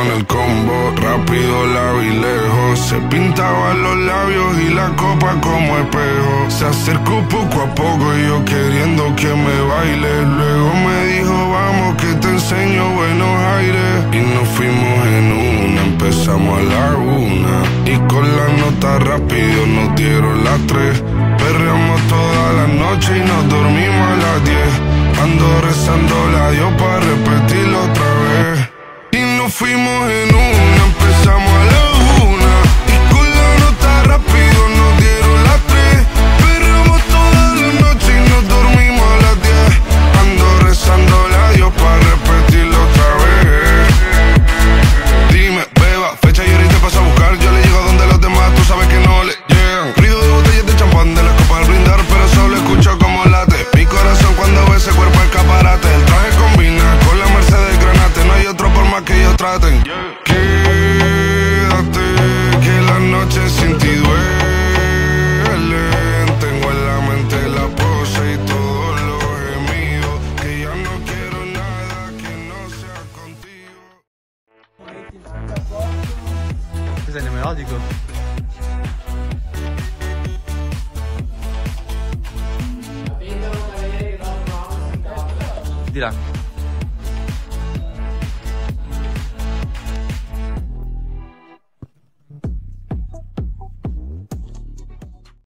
el combo, rápido la vi lejos. Se pintaba los labios y la copa como espejo. Se acercó poco a poco y yo queriendo que me baile. Luego me dijo vamos que te enseño buenos aires. Y nos fuimos en una, empezamos a la 1. Y con la nota rápido nos dieron las 3. Perreamos toda la noche y nos dormimos a las 10. Ando rezando la Dios para repetirlo otra vez. Y nos fuimos en una, empezamos a la 1. Y con la nota rápido nos dieron las 3. Perreamos toda la noche y nos dormimos a las 10. Ando rezando la Dios para repetirlo otra vez. Dime, beba, fecha y ahorita paso a buscar. Yo le llego donde los demás, tú sabes que no le llegan. Ruido de botellas de champán de la copa al brindar, pero solo escucho como late mi corazón cuando ve ese cuerpo escaparate. El traje combina con la Mercedes Granate. No hay otro por más que ellos traten. Quédate, que la noche sin ti duele. Tengo en la mente la pose y todos los gemidos. Que ya no quiero nada que no sea contigo. Cos'è, il melodico? Di là.